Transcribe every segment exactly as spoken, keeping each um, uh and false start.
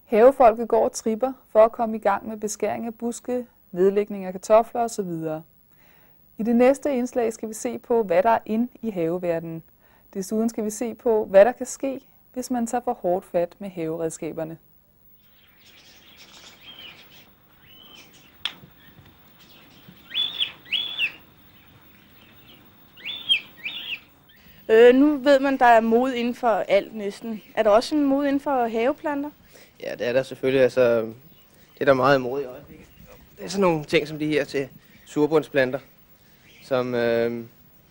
Havefolket går og tripper for at komme i gang med beskæring af buske, nedlægning af kartofler osv. I det næste indslag skal vi se på, hvad der er inde i haveverdenen. Desuden skal vi se på, hvad der kan ske, hvis man tager for hårdt fat med haveredskaberne. Øh, nu ved man, der er mode inden for alt næsten. Er der også en mode inden for haveplanter? Ja, det er der selvfølgelig. Altså, det er der meget imod i øjeblikket. Det er sådan nogle ting som de her til surbundsplanter, som øh,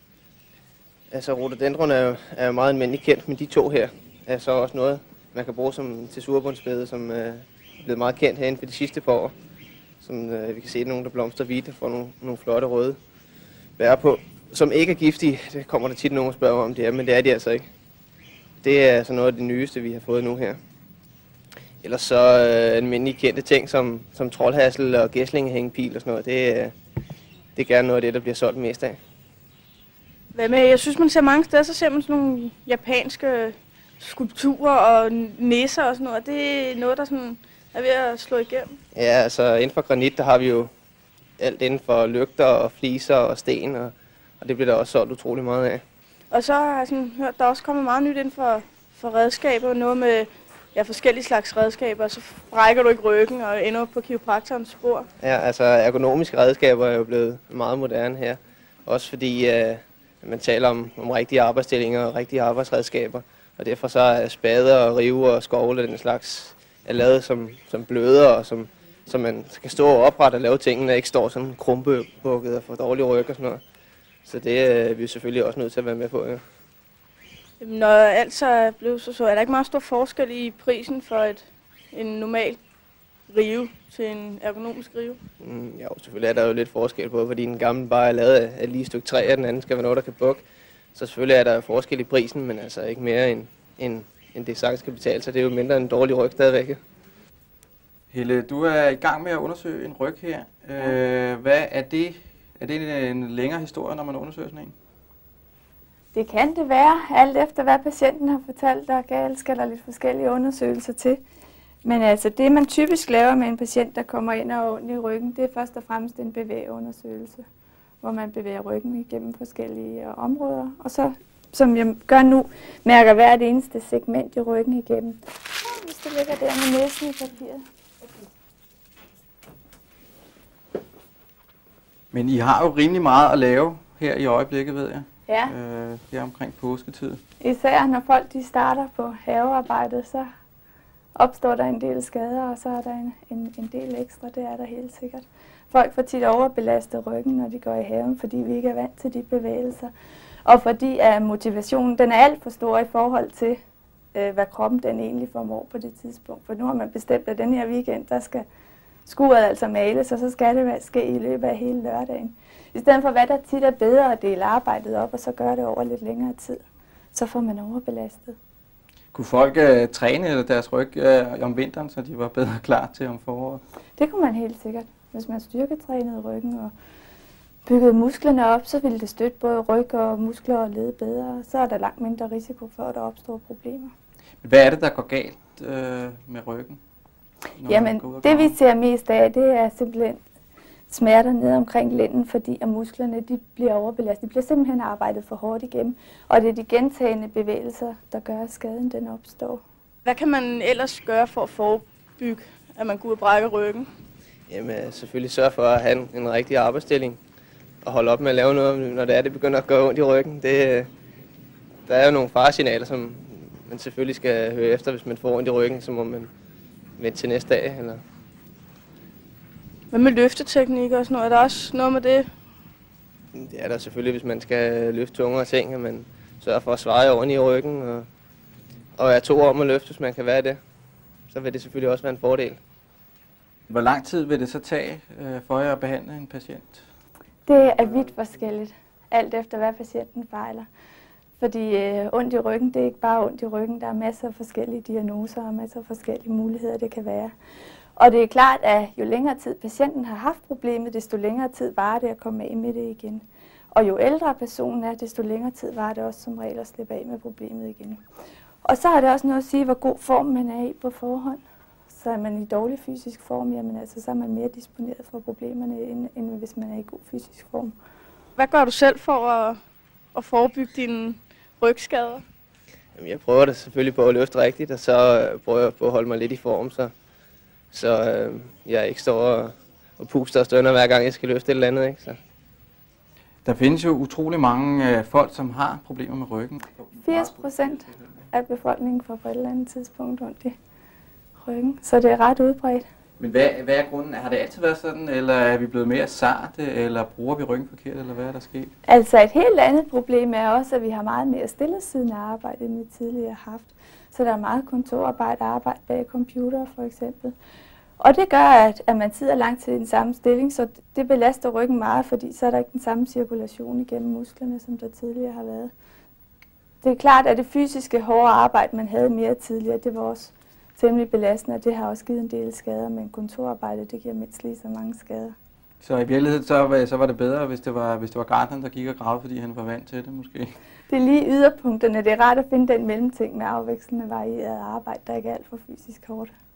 altså rhododendron er jo, er jo meget almindeligt kendt, men de to her er så også noget, man kan bruge som til surbundsbede, som øh, er blevet meget kendt herinde for de sidste par år. Som øh, vi kan se, nogle der blomstrer hvidt og får nogle, nogle flotte røde bær på, som ikke er giftige. Det kommer der tit nogen og spørger om det er, men det er de altså ikke. Det er altså noget af det nyeste, vi har fået nu her. Ellers så øh, almindelige kendte ting som, som troldhassel og gæslingehængepil og sådan noget, det, øh, det er gerne noget af det, der bliver solgt mest af. Hvad med, jeg synes, man ser mange steder, så ser man sådan nogle japanske skulpturer og næser og sådan noget. Det er noget, der sådan er ved at slå igennem. Ja, altså inden for granit, der har vi jo alt inden for lygter og fliser og sten, og, og det bliver der også solgt utrolig meget af. Og så har jeg sådan hørt, der er også kommet meget nyt inden for, for redskaber, noget med ja, forskellige slags redskaber, så brækker du ikke ryggen og ender på kiropraktorens spor. Ja, altså ergonomiske redskaber er jo blevet meget moderne her, også fordi øh, man taler om, om rigtige arbejdsstillinger og rigtige arbejdsredskaber, og derfor så er spader og rive og skovle og den slags er lavet som, som bløder, og som, som man kan stå og oprette og lave tingene, og ikke står sådan krumpebukket og får dårlig ryg og sådan noget. Så det er vi selvfølgelig også nødt til at være med på, ja. Når alt så er blevet så, så er der ikke meget stor forskel i prisen for et, en normal rive til en ergonomisk rive? Mm, jo, selvfølgelig er der jo lidt forskel på, fordi den gamle bare er lavet af lige et stykke træ, og den anden skal være noget, der kan bukke. Så selvfølgelig er der forskel i prisen, men altså ikke mere end, end, end det sagtens skal betale, så det er jo mindre end en dårlig ryg stadigvæk. Helle, du er i gang med at undersøge en ryg her. Øh, hvad er det? Er det en længere historie, når man undersøger sådan en? Det kan det være, alt efter hvad patienten har fortalt, der galt, skal der lidt forskellige undersøgelser til. Men altså det, man typisk laver med en patient, der kommer ind og har ondt i ryggen, det er først og fremmest en bevægeundersøgelse, hvor man bevæger ryggen igennem forskellige områder. Og så, som jeg gør nu, mærker hvert eneste segment i ryggen igennem. Og hvis det ligger der med næsen i papiret. Men I har jo rimelig meget at lave her i øjeblikket, ved jeg. Ja. Øh, det er omkring påsketid. Især når folk de starter på havearbejdet, så opstår der en del skader, og så er der en, en, en del ekstra, det er der helt sikkert. Folk får tit overbelastet ryggen, når de går i haven, fordi vi ikke er vant til de bevægelser. Og fordi at motivationen den er alt for stor i forhold til, øh, hvad kroppen den egentlig formår på det tidspunkt. For nu har man bestemt, at den her weekend, der skal skuret altså males, og så skal det ske i løbet af hele lørdagen. I stedet for, hvad der tit er bedre at dele arbejdet op, og så gøre det over lidt længere tid, så får man overbelastet. Kunne folk uh, træne deres ryg uh, om vinteren, så de var bedre klar til om foråret? Det kunne man helt sikkert. Hvis man styrketrænede ryggen og byggede musklerne op, så ville det støtte både ryg og muskler og led bedre. Så er der langt mindre risiko for, at der opstår problemer. Hvad er det, der går galt uh, med ryggen? Jamen, det vi ser mest af, det er simpelthen smerter ned omkring lænden, fordi at musklerne de bliver overbelastet. De bliver simpelthen arbejdet for hårdt igennem, og det er de gentagende bevægelser, der gør, at skaden den opstår. Hvad kan man ellers gøre for at forebygge, at man går ud og brækker ryggen? Jamen selvfølgelig sørge for at have en, en rigtig arbejdsstilling, og holde op med at lave noget, når det er, det begynder at gøre ondt i ryggen. Det, der er jo nogle faresignaler, som man selvfølgelig skal høre efter, hvis man får ondt i ryggen, så må man vente til næste dag. Eller hvad med løfteteknik og sådan noget? Er der også noget med det? Det er der selvfølgelig, hvis man skal løfte tungere ting, at man sørger for at svare oven i ryggen, og, og er to om at løfte, hvis man kan være det. Så vil det selvfølgelig også være en fordel. Hvor lang tid vil det så tage øh, for jer at behandle en patient? Det er vidt forskelligt, alt efter hvad patienten fejler. Fordi øh, ondt i ryggen, det er ikke bare ondt i ryggen. Der er masser af forskellige diagnoser og masser af forskellige muligheder, det kan være. Og det er klart, at jo længere tid patienten har haft problemet, desto længere tid varer det at komme af med det igen. Og jo ældre personen er, desto længere tid varer det også som regel at slippe af med problemet igen. Og så har det også noget at sige, hvor god form man er i på forhånd. Så Så er man i dårlig fysisk form, jamen altså, så er man mere disponeret for problemerne, end, end hvis man er i god fysisk form. Hvad gør du selv for at, at forebygge dine rygskader? Jamen, jeg prøver det selvfølgelig på at løfte rigtigt, og så øh, prøver jeg på at holde mig lidt i form, så, så øh, jeg ikke står og, og puster og stønner hver gang jeg skal løfte et eller andet. Ikke? Så. Der findes jo utrolig mange øh, folk, som har problemer med ryggen. firs procent af befolkningen får på et eller andet tidspunkt ondt i ryggen, så det er ret udbredt. Men hvad, hvad er grunden? Har det altid været sådan, eller er vi blevet mere sarte, eller bruger vi ryggen forkert, eller hvad er der sket? Altså et helt andet problem er også, at vi har meget mere stillesiddende arbejde, end vi tidligere har haft. Så der er meget kontorarbejde og arbejde bag computer for eksempel. Og det gør, at, at man sidder langt til den samme stilling, så det belaster ryggen meget, fordi så er der ikke den samme cirkulation igennem musklerne, som der tidligere har været. Det er klart, at det fysiske hårde arbejde, man havde mere tidligere, det var også temmelig belastende, og det har også givet en del skader, men kontorarbejde, det giver mindst lige så mange skader. Så i virkeligheden, så var, så var det bedre, hvis det var, hvis det var gartneren, der gik og gravede, fordi han var vant til det måske? Det er lige yderpunkterne. Det er rart at finde den mellemting med afvekslende varieret arbejde, der ikke er alt for fysisk hårdt.